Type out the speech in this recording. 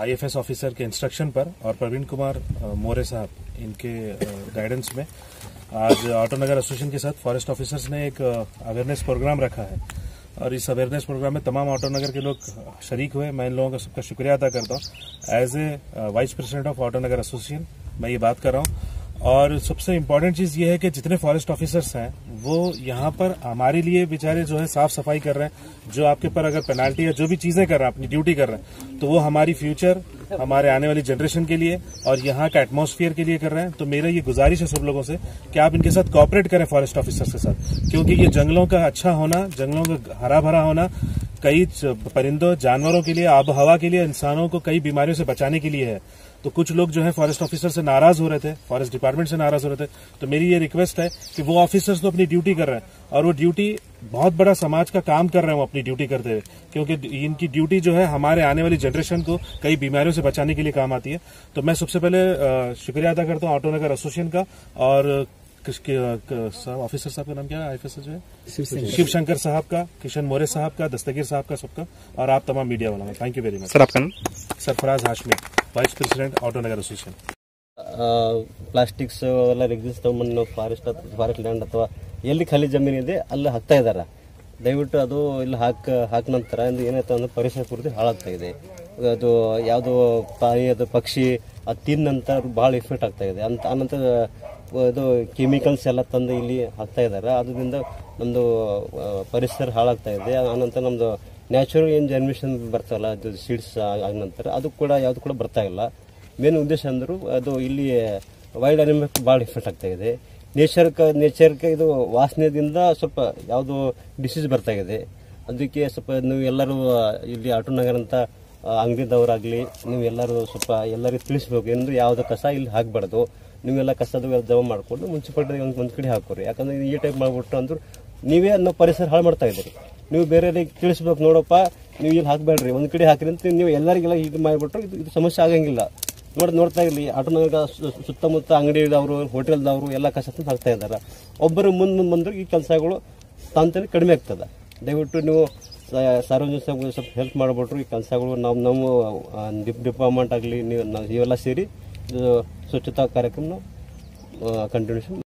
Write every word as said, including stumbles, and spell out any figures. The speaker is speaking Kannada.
आईएफएस ऑफिसर के इंस्ट्रक्शन पर और प्रवीण कुमार मोरे साहब इनके गाइडेंस में आज ऑटोनगर एसोसिएशन के साथ फॉरेस्ट ऑफिसर्स ने एक अवेयरनेस प्रोग्राम रखा है और इस अवेयरनेस प्रोग्राम में तमाम ऑटोनगर के लोग शरीक हुए। मैं इन लोगों का सबका शुक्रिया अदा करता हूँ। As a vice president of Autonagar association मैं ये बात कर रहा हूँ। और सबसे इम्पोर्टेंट चीज ये है कि जितने फॉरेस्ट ऑफिसर्स हैं वो यहाँ पर हमारे लिए बेचारे जो है साफ सफाई कर रहे हैं, जो आपके पर अगर पेनाल्टी या जो भी चीजें कर रहे हैं अपनी ड्यूटी कर रहे हैं तो वो हमारी फ्यूचर, हमारे आने वाली जनरेशन के लिए और यहाँ का एटमॉस्फेयर के लिए कर रहे हैं। तो मेरा ये गुजारिश है सब लोगों से कि आप इनके साथ कोऑपरेट करें फॉरेस्ट ऑफिसर्स के साथ, क्योंकि ये जंगलों का अच्छा होना, जंगलों का हरा भरा होना कई परिंदों, जानवरों के लिए, आब हवा के लिए, इंसानों को कई बीमारियों से बचाने के लिए है। तो कुछ लोग जो है फॉरेस्ट ऑफिसर से नाराज हो रहे थे, फॉरेस्ट डिपार्टमेंट से नाराज हो रहे थे। तो मेरी ये रिक्वेस्ट है कि वो ऑफिसर्स तो अपनी ड्यूटी कर रहे हैं और वो ड्यूटी बहुत बड़ा समाज का काम कर रहे हैं वो अपनी ड्यूटी करते हुए, क्योंकि इनकी ड्यूटी जो है हमारे आने वाली जनरेशन को कई बीमारियों से बचाने के लिए काम आती है। तो मैं सबसे पहले शुक्रिया अदा करता हूँ ऑटोनगर एसोसिएशन का और ऑफिसर साहब का नाम क्या है, आईएफएस जो है शिव शंकर साहब का, किशन मोरे साहब का, दस्तगीर साहब का, सबका, और आप तमाम मीडिया वालों का thank you very much. Sir आपका नाम? Sarfaraz Hashmi, vice president Autonagar association. Plastics ಅವೆಲ್ಲ ರೆಗ್ಜಿಸ್ ತಗೊಂಡು ಫಾರೆಸ್ಟ್ ಫಾರೆಸ್ಟ್ ಲ್ಯಾಂಡ್ ಅಥವಾ ಎಲ್ಲಿ ಖಾಲಿ ಜಮೀನಿದೆ ಅಲ್ಲಿ ಹಾಕ್ತಾ ಇದ್ದಾರೆ. ದಯವಿಟ್ಟು ಅದು ಇಲ್ಲಿ ಹಾಕ ಹಾಕ ನಂತರ ಏನಾಯ್ತು ಅಂದ್ರೆ ಪರಿಸರ ಪೂರ್ತಿ ಹಾಳಾಗ್ತಾ ಇದೆ. ಅದು ಯಾವುದೋ ಪ್ರಾಣಿ ಅದು ಪಕ್ಷಿ ಅದು ತಿಂದ ನಂತರ ಭಾಳ ಎಫೆಕ್ಟ್ ಆಗ್ತಾ ಇದೆ ಅಂತ. ಆನಂತರ ಇದು ಕೆಮಿಕಲ್ಸ್ ಎಲ್ಲ ತಂದು ಇಲ್ಲಿ ಹಾಕ್ತಾ ಇದ್ದಾರೆ. ಅದರಿಂದ ನಮ್ಮದು ಪರಿಸರ ಹಾಳಾಗ್ತಾ ಇದೆ. ಆನಂತರ ನಮ್ಮದು ನ್ಯಾಚುರಲ್ ಏನು ಜನ್ರೇಷನ್ ಬರ್ತಾವಲ್ಲ, ಅದು ಸೀಡ್ಸ್ ಆದ ನಂತರ ಅದು ಕೂಡ ಯಾವುದು ಕೂಡ ಬರ್ತಾ ಇಲ್ಲ. ಮೇನ್ ಉದ್ದೇಶ ಅಂದರೂ ಅದು ಇಲ್ಲಿ ವೈಲ್ಡ್ ಅನಿಮಲ್ ಭಾಳ ಎಫೆಕ್ಟ್ ಆಗ್ತಾ ಇದೆ. ನೇಚರ್ಗೆ ನೇಚರ್ಗೆ ಇದು ವಾಸನೆದಿಂದ ಸ್ವಲ್ಪ ಯಾವುದೋ ಡಿಸೀಸ್ ಬರ್ತಾ ಇದೆ. ಅದಕ್ಕೆ ಸ್ವಲ್ಪ ನೀವು ಎಲ್ಲರೂ ಇಲ್ಲಿ ಆಟೋನಗರ ಅಂತ ಅಂಗಡಿದವರಾಗಲಿ ನೀವು ಎಲ್ಲರೂ ಸ್ವಲ್ಪ ಎಲ್ಲರಿಗೂ ತಿಳಿಸ್ಬೇಕು, ಎಂದು ಯಾವುದೋ ಕಸ ಇಲ್ಲಿ ಹಾಕಬಾರ್ದು. ನೀವೆಲ್ಲ ಕಸದ ಜಮಾ ಮಾಡಿಕೊಂಡು ಮುನ್ಸಿಪಾಲ್ಟಿ ಒಂದು ಒಂದು ಕಡೆ ಹಾಕೋರಿ. ಯಾಕಂದ್ರೆ ಈ ಟೈಪ್ ಮಾಡಿಬಿಟ್ರು ಅಂದ್ರೆ ನೀವೇ ನಾವು ಪರಿಸರ ಹಾಳು ಮಾಡ್ತಾ ಇದ್ದೀರಿ. ನೀವು ಬೇರೆಯವ್ರಿಗೆ ತಿಳಿಸ್ಬೇಕು, ನೋಡಪ್ಪ ನೀವು ಇಲ್ಲಿ ಹಾಕಬೇಡ್ರಿ, ಒಂದು ಕಡೆ ಹಾಕಿರಿ ಅಂತ ನೀವು ಎಲ್ಲರಿಗೆಲ್ಲ ಇದು ಮಾಡಿಬಿಟ್ರು ಇದು ಇದು ಸಮಸ್ಯೆ ಆಗಂಗಿಲ್ಲ. ನೋಡಿ ನೋಡ್ತಾ ಇರಲಿ, ಆಟೋನಗರ ಸುತ್ತಮುತ್ತ ಅಂಗಡಿದವರು, ಹೋಟೆಲ್ದವರು ಎಲ್ಲ ಕಸ ಹಾಕ್ತಾ ಇದ್ದಾರೆ. ಒಬ್ಬರು ಮುಂದೆ ಮುಂದೆ ಬಂದ್ರೆ ಈ ಕೆಲಸಗಳು ತಾಂತನೇ ಕಡಿಮೆ ಆಗ್ತದೆ. ದಯವಿಟ್ಟು ನೀವು ಸಾರ್ವಜನಿಕ ಸ್ವಲ್ಪ ಹೆಲ್ಪ್ ಮಾಡಿಬಿಟ್ರು ಈ ಕೆಲಸಗಳು ನಾವು ನಮ್ಮ ಡಿಪಾರ್ಟ್ಮೆಂಟ್ ಆಗಲಿ ನೀವು ಇವೆಲ್ಲ ಸೇರಿ ಸ್ವಚ್ಛತಾ ಕಾರ್ಯಕ್ರಮ ಕಂಟಿನ್ಯೂಷನ್